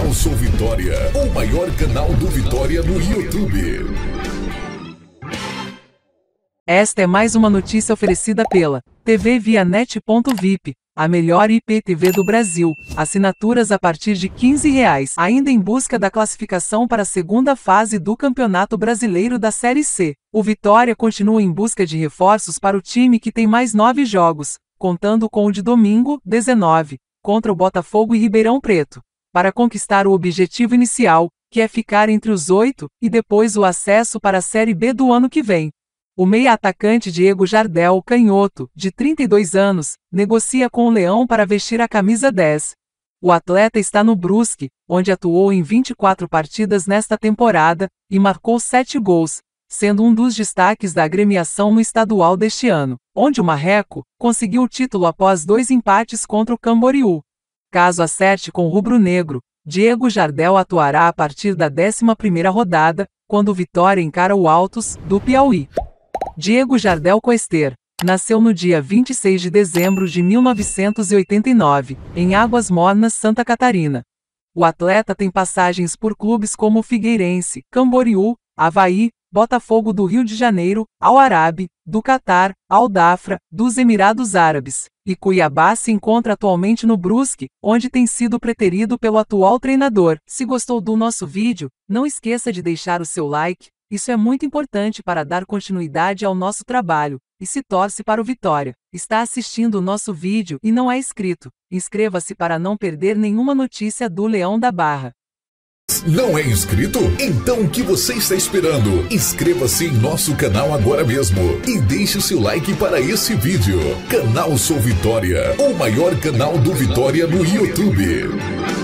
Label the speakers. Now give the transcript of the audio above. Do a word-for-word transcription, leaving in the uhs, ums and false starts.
Speaker 1: Canal Sou Vitória, o maior canal do Vitória no YouTube.
Speaker 2: Esta é mais uma notícia oferecida pela T V Vianet ponto V I P, a melhor I P T V do Brasil. Assinaturas a partir de quinze reais. Ainda em busca da classificação para a segunda fase do Campeonato Brasileiro da Série C, o Vitória continua em busca de reforços para o time que tem mais nove jogos, contando com o de domingo, dezenove, contra o Botafogo e Ribeirão Preto, para conquistar o objetivo inicial, que é ficar entre os oito, e depois o acesso para a Série B do ano que vem. O meia-atacante Diego Jardel, canhoto, de trinta e dois anos, negocia com o Leão para vestir a camisa dez. O atleta está no Brusque, onde atuou em vinte e quatro partidas nesta temporada, e marcou sete gols, sendo um dos destaques da agremiação no estadual deste ano, onde o Marreco conseguiu o título após dois empates contra o Camboriú. Caso acerte com o rubro-negro, Diego Jardel atuará a partir da décima primeira rodada, quando o Vitória encara o Altos, do Piauí. Diego Jardel Coester nasceu no dia vinte e seis de dezembro de mil novecentos e oitenta e nove, em Águas Mornas, Santa Catarina. O atleta tem passagens por clubes como Figueirense, Camboriú, Avaí, Botafogo do Rio de Janeiro, Al Arabi, do Catar, Al Dafra, dos Emirados Árabes, e Cuiabá. Se encontra atualmente no Brusque, onde tem sido preterido pelo atual treinador. Se gostou do nosso vídeo, não esqueça de deixar o seu like. Isso é muito importante para dar continuidade ao nosso trabalho, e se torce para o Vitória. Está assistindo o nosso vídeo e não é inscrito? Inscreva-se para não perder nenhuma notícia do Leão da Barra.
Speaker 1: Não é inscrito? Então o que você está esperando? Inscreva-se em nosso canal agora mesmo e deixe o seu like para esse vídeo. Canal Sou Vitória, o maior canal do Vitória no YouTube.